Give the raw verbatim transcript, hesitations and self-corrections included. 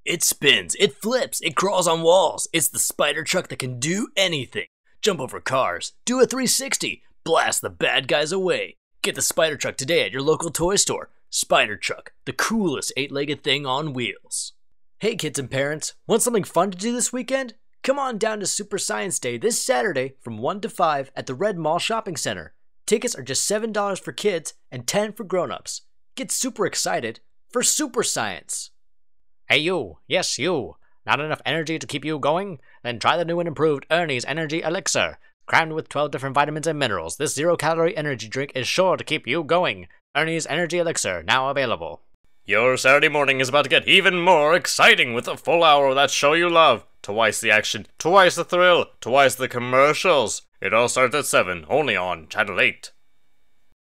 It spins, it flips, it crawls on walls. It's the spider truck that can do anything. Jump over cars, do a three sixty, blast the bad guys away. Get the spider truck today at your local toy store. Spider Truck, the coolest eight-legged thing on wheels. Hey kids and parents, want something fun to do this weekend? Come on down to Super Science Day this Saturday from one to five at the Red Mall Shopping Center. Tickets are just seven dollars for kids and ten dollars for grown-ups. Get super excited for super science. Hey you, yes you. Not enough energy to keep you going? Then try the new and improved Ernie's Energy Elixir. Crammed with twelve different vitamins and minerals, this zero-calorie energy drink is sure to keep you going. Ernie's Energy Elixir, now available. Your Saturday morning is about to get even more exciting with a full hour of that show you love. Twice the action, twice the thrill, twice the commercials. It all starts at seven, only on Channel eight.